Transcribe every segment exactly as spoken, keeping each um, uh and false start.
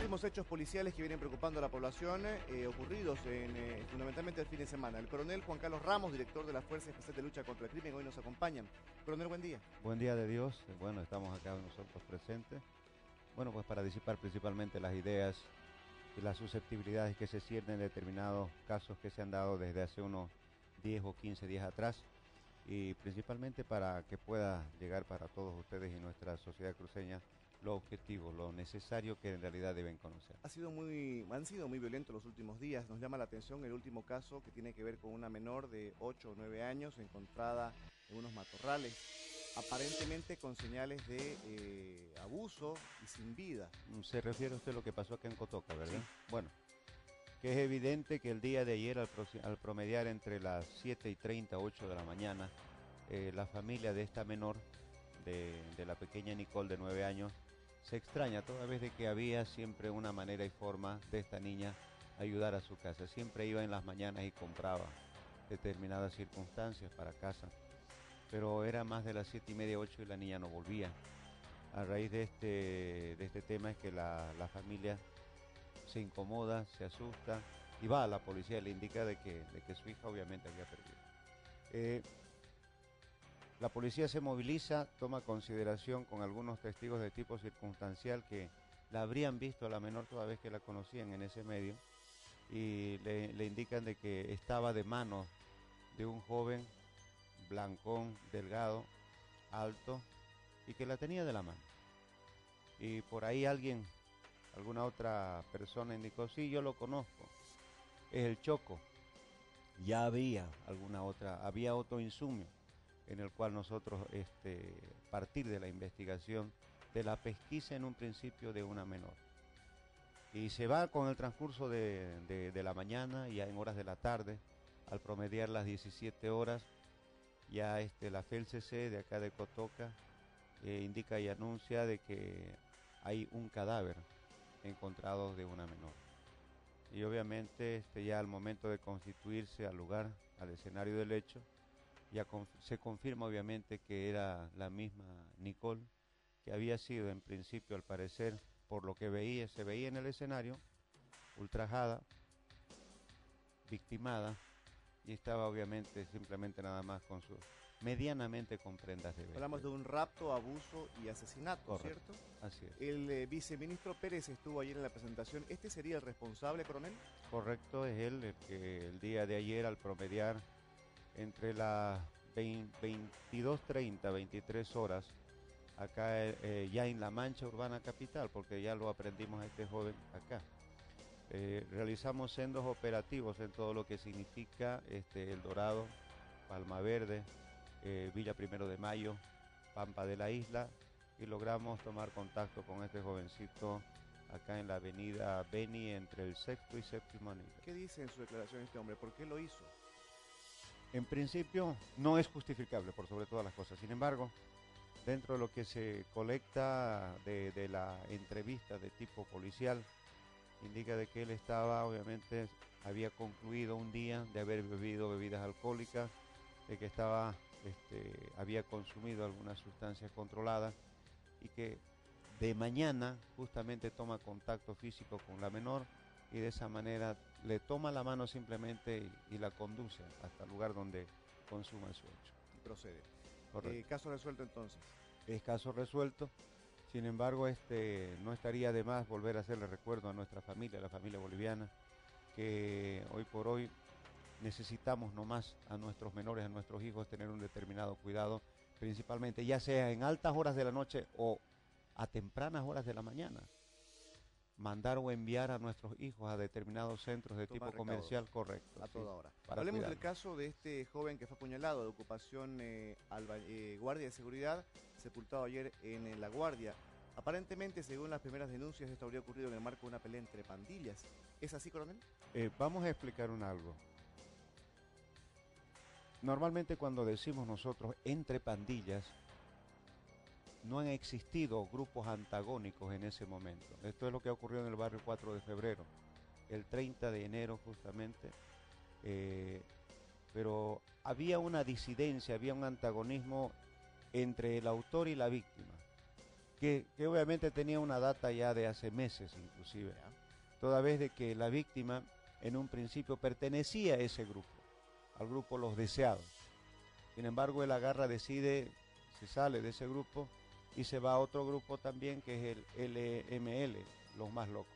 últimos hechos policiales que vienen preocupando a la población, eh, ocurridos en, eh, fundamentalmente el fin de semana. El coronel Juan Carlos Ramos, director de la Fuerza Especial de Lucha contra el Crimen, hoy nos acompaña. Coronel, buen día. Buen día de Dios. Bueno, estamos acá nosotros presentes. Bueno, pues para disipar principalmente las ideas y las susceptibilidades que se sienten en determinados casos que se han dado desde hace unos diez o quince días atrás, y principalmente para que pueda llegar para todos ustedes y nuestra sociedad cruceña lo objetivo, lo necesario que en realidad deben conocer. Ha sido muy, han sido muy violentos los últimos días. Nos llama la atención el último caso que tiene que ver con una menor de ocho o nueve años encontrada en unos matorrales, aparentemente con señales de eh, abuso y sin vida. Se refiere a usted a lo que pasó acá en Cotoca, ¿verdad? Sí. Bueno, que es evidente que el día de ayer, al, pro, al promediar entre las siete y treinta, ocho de la mañana, eh, la familia de esta menor, de, de la pequeña Nicole de nueve años, se extraña toda vez de que había siempre una manera y forma de esta niña ayudar a su casa. Siempre iba en las mañanas y compraba determinadas circunstancias para casa, pero era más de las siete y media, ocho y la niña no volvía. A raíz de este, de este tema es que la, la familia se incomoda, se asusta y va a la policía, le indica de que, de que su hija obviamente había perdido. Eh, La policía se moviliza, toma consideración con algunos testigos de tipo circunstancial que la habrían visto a la menor toda vez que la conocían en ese medio, y le, le indican de que estaba de mano de un joven blancón, delgado, alto, y que la tenía de la mano. Y por ahí alguien, alguna otra persona indicó, sí, yo lo conozco, es el Choco. Ya había alguna otra, había otro insumio en el cual nosotros, este, partir de la investigación, de la pesquisa en un principio de una menor. Y se va con el transcurso de, de, de la mañana, ya en horas de la tarde, al promediar las diecisiete horas, ya este, la F E L C C de acá de Cotoca eh, indica y anuncia de que hay un cadáver encontrado de una menor. Y obviamente este, ya al momento de constituirse al lugar, al escenario del hecho, ya conf se confirma obviamente que era la misma Nicole, que había sido en principio, al parecer, por lo que veía, se veía en el escenario, ultrajada, victimada, y estaba obviamente simplemente nada más con su, medianamente con prendas de vestir. Hablamos de un rapto, abuso y asesinato, correcto, ¿cierto? Así es. El eh, viceministro Pérez estuvo ayer en la presentación. ¿Este sería el responsable, coronel? Correcto, es él el que el día de ayer, al promediar entre las veintidós treinta, veintitrés horas, acá eh, ya en la Mancha Urbana Capital, porque ya lo aprendimos a este joven acá. Eh, realizamos sendos operativos en todo lo que significa este, El Dorado, Palma Verde, eh, Villa Primero de Mayo, Pampa de la Isla, y logramos tomar contacto con este jovencito acá en la avenida Beni, entre el sexto y séptimo anillo. ¿Qué dice en su declaración este hombre? ¿Por qué lo hizo? En principio no es justificable por sobre todas las cosas. Sin embargo, dentro de lo que se colecta de, de la entrevista de tipo policial, indica de que él estaba, obviamente, había concluido un día de haber bebido bebidas alcohólicas, de que estaba, este, había consumido algunas sustancias controladas, y que de mañana justamente toma contacto físico con la menor, y de esa manera le toma la mano simplemente y, y la conduce hasta el lugar donde consuma su hecho. Y procede. Correcto. Eh, caso resuelto entonces. Es caso resuelto. Sin embargo, este, no estaría de más volver a hacerle recuerdo a nuestra familia, a la familia boliviana, que hoy por hoy necesitamos nomás a nuestros menores, a nuestros hijos, tener un determinado cuidado, principalmente ya sea en altas horas de la noche o a tempranas horas de la mañana. Mandar o enviar a nuestros hijos a determinados centros de tipo comercial, correcto. A sí, toda hora. Hablemos del caso de este joven que fue apuñalado de ocupación eh, alba, eh, guardia de seguridad, sepultado ayer en, en La Guardia. Aparentemente, según las primeras denuncias, esto habría ocurrido en el marco de una pelea entre pandillas. ¿Es así, coronel? Eh, vamos a explicar un algo. Normalmente cuando decimos nosotros entre pandillas, no han existido grupos antagónicos en ese momento. Esto es lo que ha ocurrido en el barrio cuatro de febrero, el treinta de enero justamente, eh, pero había una disidencia, había un antagonismo entre el autor y la víctima, que, que obviamente tenía una data ya de hace meses inclusive, toda vez de que la víctima en un principio pertenecía a ese grupo, al grupo Los Deseados. Sin embargo, él agarra, decide, se sale de ese grupo y se va a otro grupo también que es el L M L, Los Más Locos.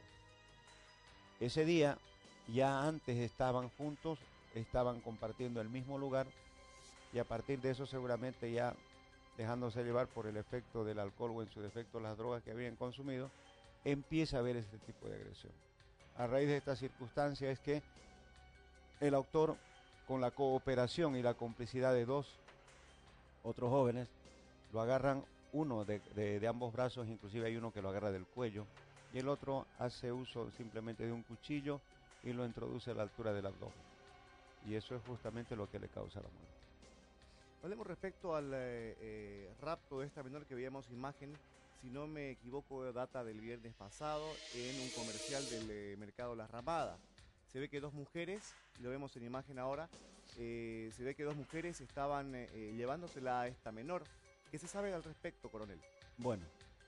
Ese día, ya antes estaban juntos, estaban compartiendo el mismo lugar y a partir de eso seguramente ya dejándose llevar por el efecto del alcohol o en su defecto las drogas que habían consumido, empieza a haber este tipo de agresión. A raíz de esta circunstancia es que el autor, con la cooperación y la complicidad de dos otros jóvenes, lo agarran uno de, de, de ambos brazos, inclusive hay uno que lo agarra del cuello, y el otro hace uso simplemente de un cuchillo y lo introduce a la altura del abdomen. Y eso es justamente lo que le causa la muerte. Hablemos respecto al eh, eh, rapto de esta menor que veíamos imagen, si no me equivoco, data del viernes pasado en un comercial del eh, mercado Las Ramadas. Se ve que dos mujeres, lo vemos en imagen ahora, eh, se ve que dos mujeres estaban eh, eh, llevándosela a esta menor. ¿Qué se sabe al respecto, coronel? Bueno,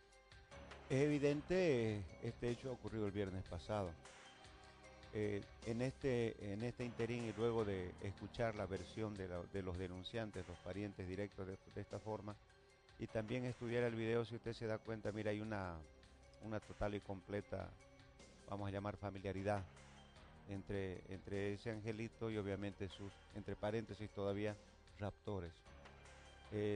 es evidente, este hecho ha ocurrido el viernes pasado. Eh, en, este, en este interín y luego de escuchar la versión de, la, de los denunciantes, los parientes directos de, de esta forma, y también estudiar el video, si usted se da cuenta, mira, hay una, una total y completa, vamos a llamar familiaridad, entre, entre ese angelito y obviamente sus, entre paréntesis todavía, raptores. Eh,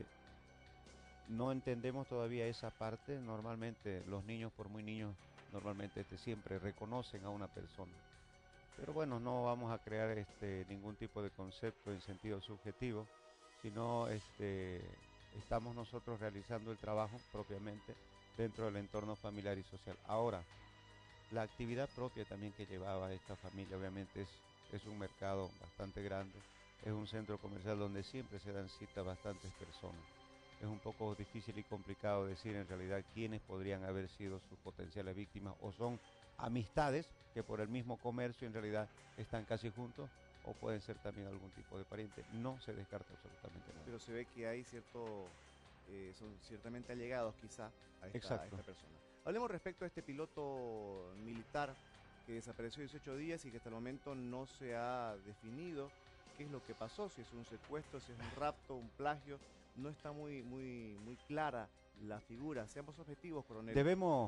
no entendemos todavía esa parte. Normalmente los niños, por muy niños, normalmente este, siempre reconocen a una persona. Pero bueno, no vamos a crear este, ningún tipo de concepto en sentido subjetivo, sino este, estamos nosotros realizando el trabajo propiamente dentro del entorno familiar y social. Ahora, la actividad propia también que llevaba esta familia, obviamente es, es un mercado bastante grande, es un centro comercial donde siempre se dan cita bastantes personas. Es un poco difícil y complicado decir en realidad quiénes podrían haber sido sus potenciales víctimas, o son amistades que por el mismo comercio en realidad están casi juntos, o pueden ser también algún tipo de pariente. No se descarta absolutamente nada. Pero se ve que hay cierto, eh, son ciertamente allegados quizá a esta, a esta persona. Hablemos respecto a este piloto militar que desapareció dieciocho días y que hasta el momento no se ha definido qué es lo que pasó, si es un secuestro, si es un rapto, un plagio. No está muy, muy, muy clara la figura. Seamos objetivos, coronel. Debemos,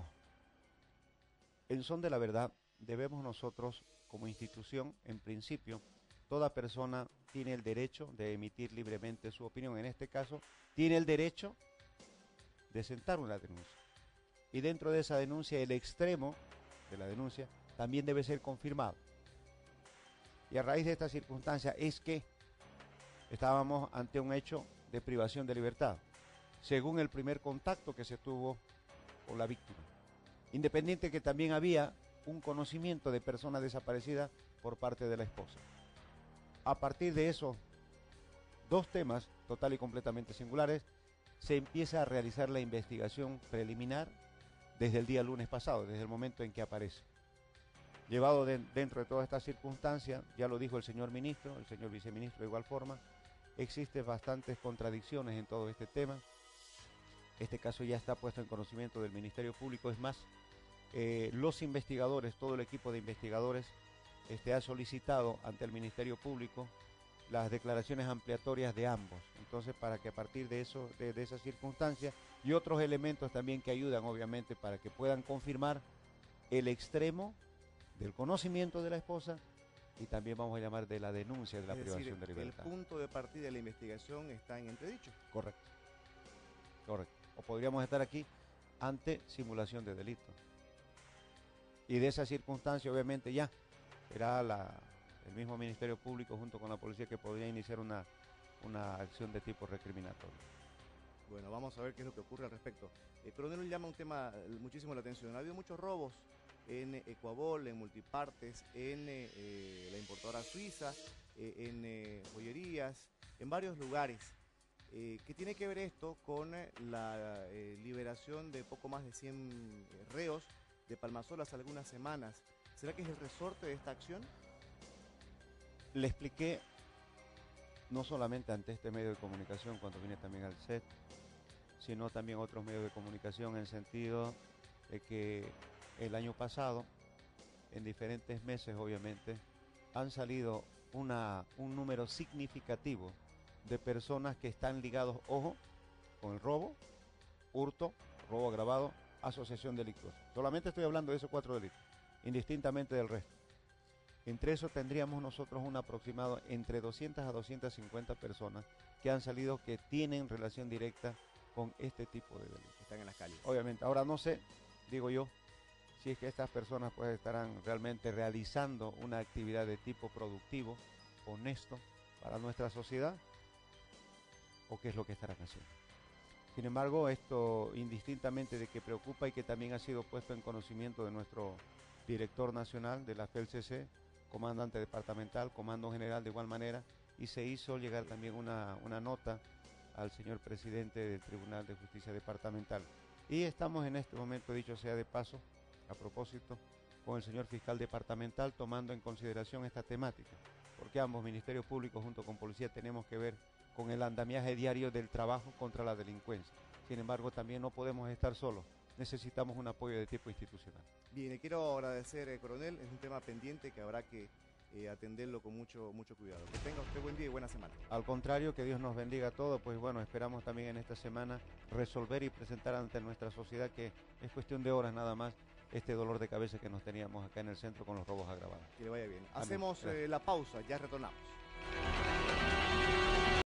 en son de la verdad, debemos nosotros como institución, en principio, toda persona tiene el derecho de emitir libremente su opinión. En este caso, tiene el derecho de sentar una denuncia. Y dentro de esa denuncia, el extremo de la denuncia también debe ser confirmado. Y a raíz de esta circunstancia es que estábamos ante un hecho de privación de libertad, según el primer contacto que se tuvo con la víctima. Independiente que también había un conocimiento de persona desaparecida por parte de la esposa. A partir de esos dos temas total y completamente singulares, se empieza a realizar la investigación preliminar desde el día lunes pasado, desde el momento en que aparece. Llevado de, dentro de toda esta circunstancia, ya lo dijo el señor ministro, el señor viceministro de igual forma, existen bastantes contradicciones en todo este tema. Este caso ya está puesto en conocimiento del Ministerio Público. Es más, eh, los investigadores, todo el equipo de investigadores, este, ha solicitado ante el Ministerio Público las declaraciones ampliatorias de ambos. Entonces, para que a partir de eso, de, de esas circunstancias y otros elementos también que ayudan, obviamente, para que puedan confirmar el extremo del conocimiento de la esposa y también vamos a llamar de la denuncia de la es privación decir, de libertad. El punto de partida de la investigación está en entredicho. Correcto. Correcto. O podríamos estar aquí ante simulación de delito. Y de esa circunstancia, obviamente, ya será la, el mismo Ministerio Público junto con la policía que podría iniciar una, una acción de tipo recriminatorio. Bueno, vamos a ver qué es lo que ocurre al respecto. El coronel llama un tema muchísimo la atención. Ha habido muchos robos en Ecuabol, en Multipartes, en eh, la importadora suiza, eh, en eh, joyerías, en varios lugares. Eh, ¿Qué tiene que ver esto con eh, la eh, liberación de poco más de cien reos de Palmasol hace algunas semanas? ¿Será que es el resorte de esta acción? Le expliqué, no solamente ante este medio de comunicación, cuando vine también al set, sino también otros medios de comunicación, en el sentido de que el año pasado, en diferentes meses obviamente, han salido una, un número significativo de personas que están ligados, ojo, con el robo, hurto, robo agravado, asociación delictuosa. Solamente estoy hablando de esos cuatro delitos, indistintamente del resto. Entre eso tendríamos nosotros un aproximado entre doscientas a doscientas cincuenta personas que han salido que tienen relación directa con este tipo de delitos. Están en las calles. Obviamente, ahora no sé, digo yo, si es que estas personas pues estarán realmente realizando una actividad de tipo productivo, honesto para nuestra sociedad, o qué es lo que estarán haciendo. Sin embargo, esto indistintamente de que preocupa y que también ha sido puesto en conocimiento de nuestro director nacional de la F E L C C, comandante departamental, comando general de igual manera, y se hizo llegar también una, una nota al señor presidente del Tribunal de Justicia Departamental. Y estamos en este momento, dicho sea de paso, a propósito, con el señor fiscal departamental tomando en consideración esta temática, porque ambos ministerios públicos junto con policía tenemos que ver con el andamiaje diario del trabajo contra la delincuencia. Sin embargo, también no podemos estar solos, necesitamos un apoyo de tipo institucional. Bien, le quiero agradecer, eh, coronel, es un tema pendiente que habrá que eh, atenderlo con mucho, mucho cuidado. Que tenga usted buen día y buena semana. Al contrario, que Dios nos bendiga a todos, pues bueno, esperamos también en esta semana resolver y presentar ante nuestra sociedad, que es cuestión de horas nada más, este dolor de cabeza que nos teníamos acá en el centro con los robos agravados. Que le vaya bien. Amén. Hacemos eh, la pausa, ya retornamos.